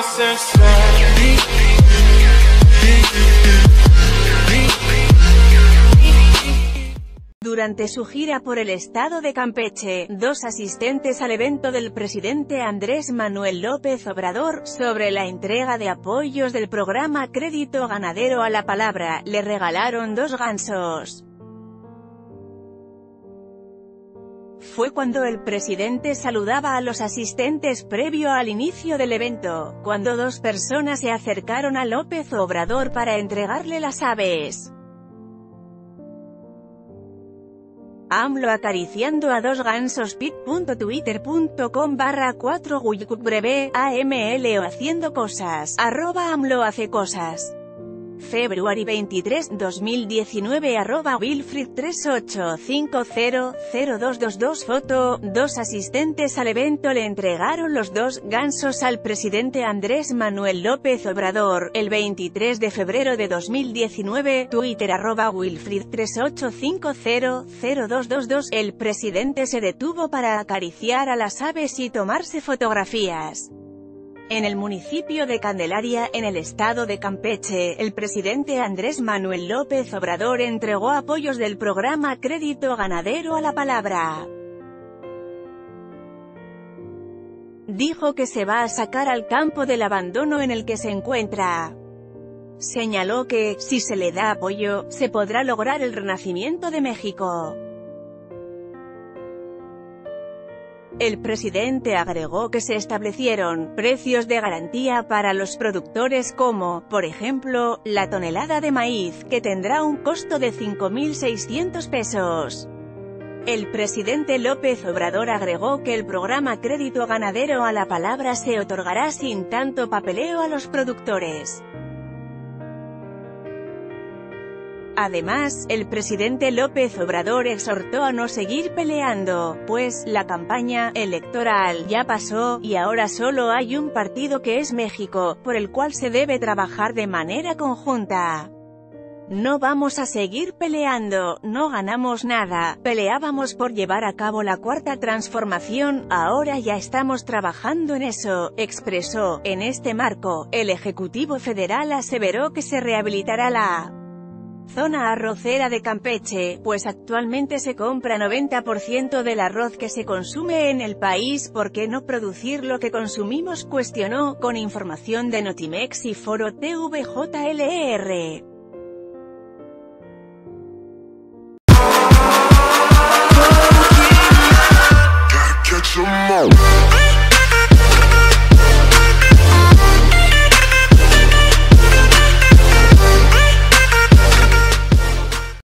Durante su gira por el estado de Campeche, dos asistentes al evento del presidente Andrés Manuel López Obrador, sobre la entrega de apoyos del programa Crédito Ganadero a la Palabra, le regalaron 2 gansos. Fue cuando el presidente saludaba a los asistentes previo al inicio del evento, cuando 2 personas se acercaron a López Obrador para entregarle las aves. AMLO acariciando a 2 gansos. pit.twitter.com/4guycbreve AML o haciendo cosas, @AMLO hace cosas. February 23, 2019 @Wilfrid38500222 Foto, 2 asistentes al evento le entregaron los 2 gansos al presidente Andrés Manuel López Obrador, el 23 de febrero de 2019, Twitter @Wilfrid38500222 El presidente se detuvo para acariciar a las aves y tomarse fotografías. En el municipio de Candelaria, en el estado de Campeche, el presidente Andrés Manuel López Obrador entregó apoyos del programa Crédito Ganadero a la Palabra. Dijo que se va a sacar al campo del abandono en el que se encuentra. Señaló que, si se le da apoyo, se podrá lograr el renacimiento de México. El presidente agregó que se establecieron precios de garantía para los productores como, por ejemplo, la tonelada de maíz, que tendrá un costo de 5.600 pesos. El presidente López Obrador agregó que el programa Crédito Ganadero a la Palabra se otorgará sin tanto papeleo a los productores. Además, el presidente López Obrador exhortó a no seguir peleando, pues, la campaña electoral ya pasó, y ahora solo hay un partido que es México, por el cual se debe trabajar de manera conjunta. No vamos a seguir peleando, no ganamos nada, peleábamos por llevar a cabo la Cuarta Transformación, ahora ya estamos trabajando en eso, expresó. En este marco, el Ejecutivo Federal aseveró que se rehabilitará la zona arrocera de Campeche, pues actualmente se compra 90% del arroz que se consume en el país. ¿Por qué no producir lo que consumimos?, cuestionó, con información de Notimex y Foro TVJLR.